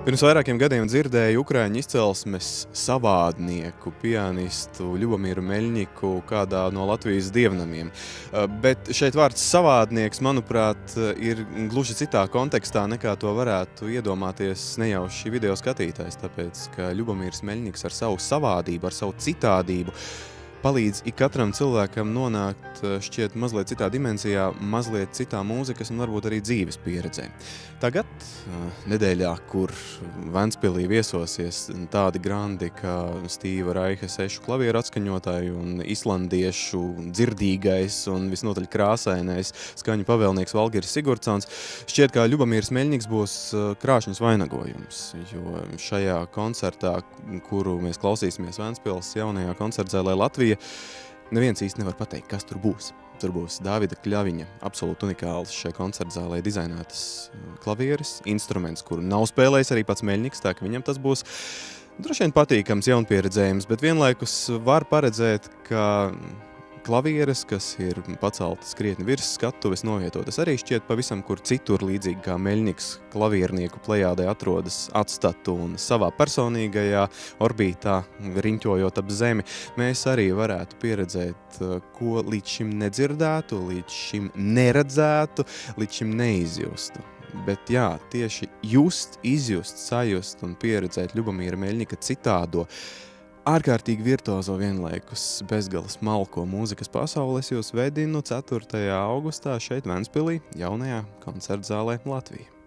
Pirms vairākiem gadiem dzirdēju ukraiņu izcelsmes savādnieku, pianistu Ļubomīru Meļņiku kādā no Latvijas dievnamiem. Bet šeit vārds savādnieks, manuprāt, ir gluži citā kontekstā, nekā to varētu iedomāties nejauši video skatītājs, tāpēc, ka Ļubomīrs Meļņiks ar savu savādību, ar savu citādību palīdz ikatram cilvēkam nonākt šķiet mazliet citā dimensijā, mazliet citā mūzikas un varbūt arī dzīves pieredzē. Tagad, nedēļā, kur Ventspilī viesosies tādi grandi kā Stīva Raiha sešu klavieru atskaņotāji un islandiešu dzirdīgais un visnotaļ krāsainais skaņu pavēlnieks Valgiris Sigurdsons, šķiet, ka Ļubomīrs Meļņiks būs krāšņs vainagojums, jo šajā koncertā, kuru mēs klausīsimies Ventspils jaunajā koncertzālē Latvija, neviens īsti nevar pateikt, kas tur būs. Tur būs Dāvida Kļaviņa absolūti unikāls šai koncertzālē dizainētas klavieres, instruments, kuru nav spēlējis arī pats Meļņiks, tā ka viņam tas būs droši vien patīkams jaunpieredzējums, bet vienlaikus var paredzēt, ka klavieres, kas ir paceltas krietni virs skatuves, novietotas arī šķiet pavisam kur citur, līdzīgi kā Meļņiks klaviernieku plejādē atrodas atstatu un savā personīgajā orbītā riņķojot ap zemi. Mēs arī varētu pieredzēt, ko līdz šim nedzirdētu, līdz šim neredzētu, līdz šim neizjustu. Bet jā, tieši izjust, sajust un pieredzēt Ļubomīra Meļņika citādo, ārkārtīgi virtuozo vienlaikus bezgala smalko mūzikas pasaules jūs vedinu 4. augustā šeit Ventspilī, jaunajā koncertzālē Latvija.